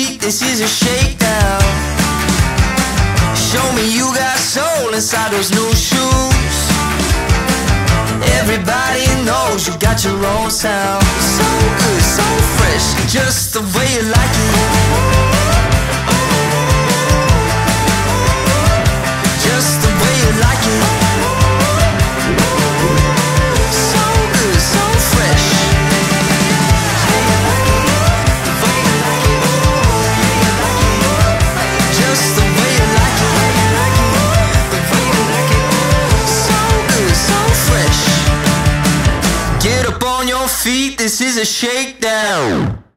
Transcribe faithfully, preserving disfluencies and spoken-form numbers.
feet, this is a shakedown. Show me you got soul inside those new shoes. Everybody knows you got your own sound. So good, so fresh, just the way you like it. Just the way you like it. So good, so fresh. Just the way you like it. So good, so fresh. Get up on your feet, this is a shakedown.